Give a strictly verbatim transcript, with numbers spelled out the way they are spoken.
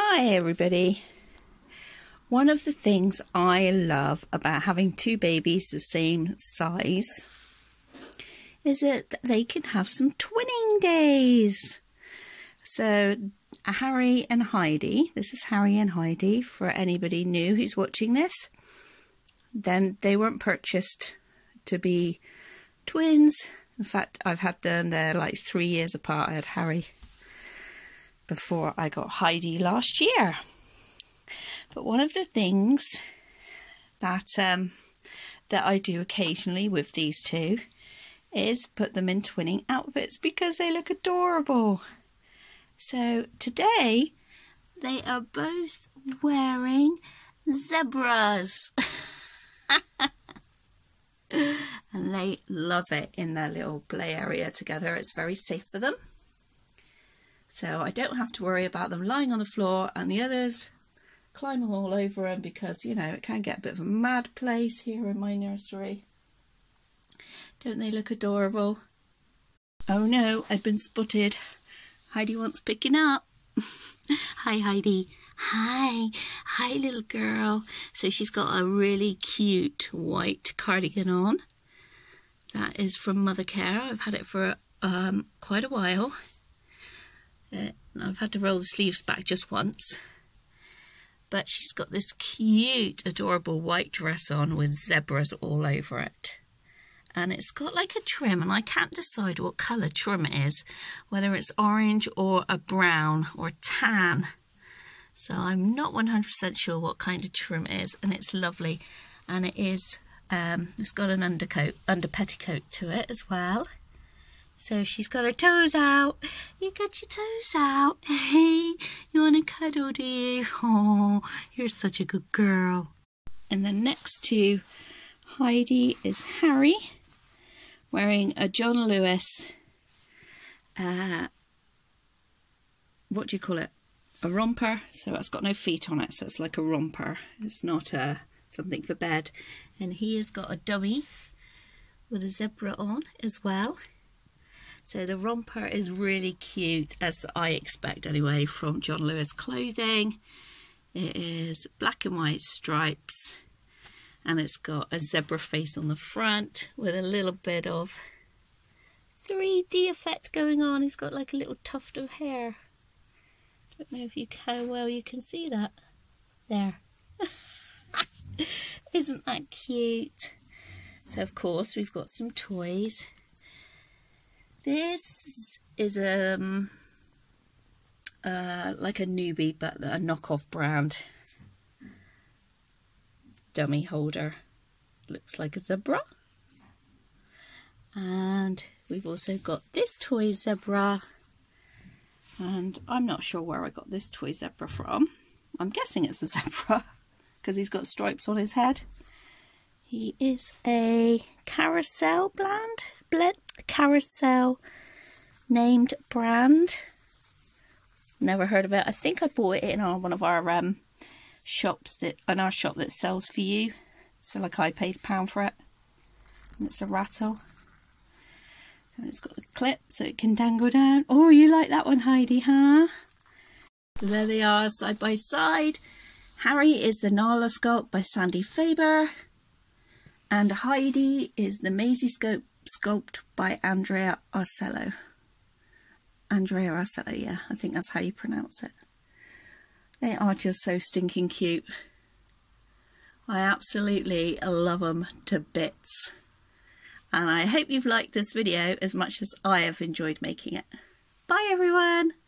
Hi everybody. One of the things I love about having two babies the same size is that they can have some twinning days. So Harry and Heidi, this is Harry and Heidi for anybody new who's watching this, then they weren't purchased to be twins. In fact, I've had them, they're like three years apart. I had Harry before I got Heidi last year. But one of the things that um, that I do occasionally with these two is put them in twinning outfits because they look adorable. So today they are both wearing zebras. And they love it in their little play area together. It's very safe for them. So I don't have to worry about them lying on the floor and the others climbing all over them, because, you know, it can get a bit of a mad place here in my nursery. Don't they look adorable? Oh no, I've been spotted. Heidi wants picking up. Hi Heidi. Hi. Hi little girl. So she's got a really cute white cardigan on. That is from Mother Care. I've had it for um, quite a while. Uh, I've had to roll the sleeves back just once. But she's got this cute, adorable white dress on with zebras all over it. And it's got like a trim, and I can't decide what colour trim it is, whether it's orange or a brown or tan. So I'm not one hundred percent sure what kind of trim it is, and it's lovely. And it is, um, it's got an undercoat, under petticoat to it as well. So she's got her toes out. You got your toes out. Hey, you want to cuddle, do you? Oh, you're such a good girl. And then next to Heidi is Harry, wearing a John Lewis, uh, what do you call it? A romper. So it's got no feet on it, so it's like a romper. It's not uh, something for bed. And he has got a dummy with a zebra on as well. So the romper is really cute, as I expect anyway, from John Lewis clothing. It is black and white stripes, and it's got a zebra face on the front with a little bit of three D effect going on. He's got like a little tuft of hair. Don't know if you how well you can see that. There. Isn't that cute? So of course we've got some toys. This is um uh, like a newbie, but a knockoff brand dummy holder. Looks like a zebra. And we've also got this toy zebra. And I'm not sure where I got this toy zebra from. I'm guessing it's a zebra because he's got stripes on his head. He is a carousel brand. Bled, carousel named brand. Never heard of it. I think I bought it in our, one of our um, shops that in our shop that sells for you. So like I paid a pound for it. And it's a rattle. And it's got the clip so it can dangle down. Oh, you like that one, Heidi, huh? So there they are, side by side. Harry is the Nala sculpt by Sandy Faber. And Heidi is the Maizie sculpt sculpt by Andrea Arcello. Andrea Arcello, yeah, I think that's how you pronounce it. They are just so stinking cute. I absolutely love them to bits. And I hope you've liked this video as much as I have enjoyed making it. Bye everyone!